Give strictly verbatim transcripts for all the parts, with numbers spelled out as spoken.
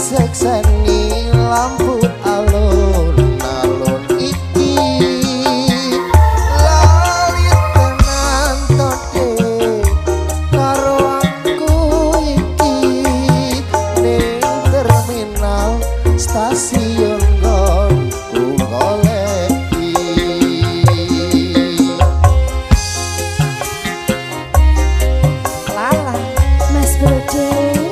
disekseni lampu alun-alun iki lali tenan tode karo aku iki ning terminal stasiun nggonku goleki lala Mas Broding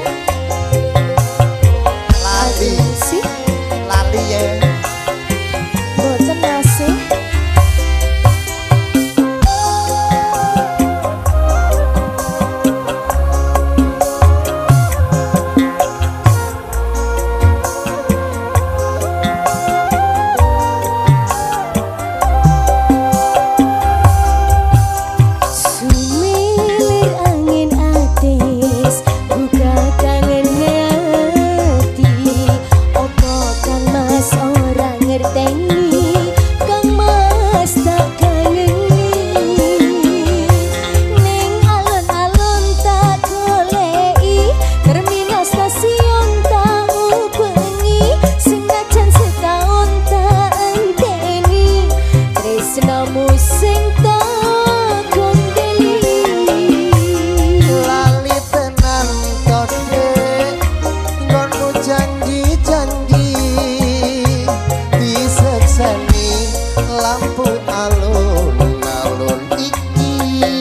lampu alun-alun iki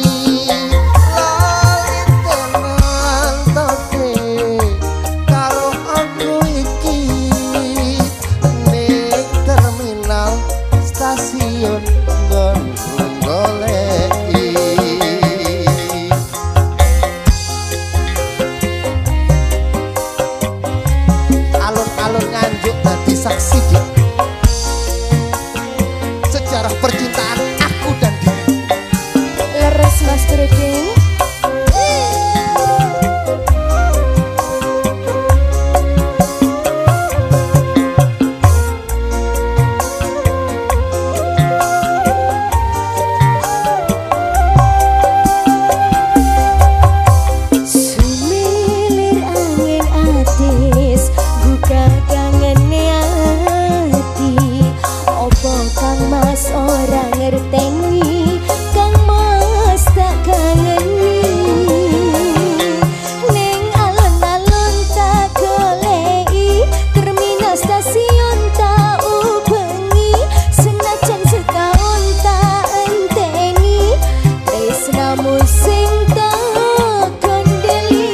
lali tenan tode karo aku iki ning terminal stasiun nggonku goleki alun-alun Nganjuk dadi saksi dik sejarah percintaan aku dan dia. Leres Mas Broding. Sumilir angin atis buka kangene ati opo kang Mas ora ngerteni kang Mas tak kangeni ning alun-alun tak goleki terminal stasiun tak ubengi senajan setahun tak enteni tresnamu sing tak kondeli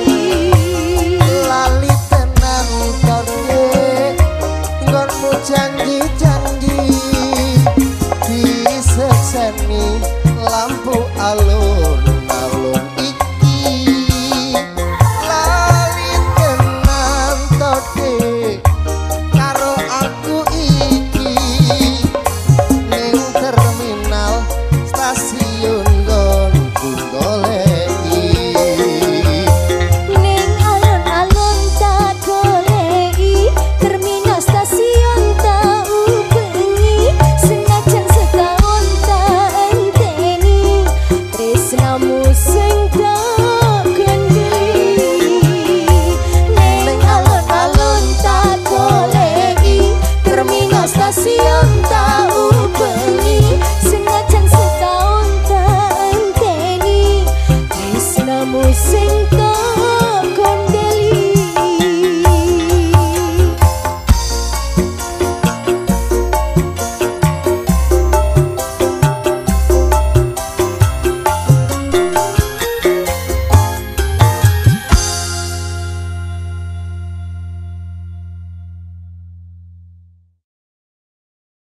lali tenan tode nggonmu janji-janji disekseni lampu alun-alun iki lali tenan tode karo aku iki ning terminal stasiun nggonku goleki ning alun-alun tak goleki terminal stasiun tak ubengi senajan setahun tak enteni tresnamu sing tak kondeli ning alun-alun tak goleki terminal stasiun tak ubengi senajan setahun tak enteni tresnamu sing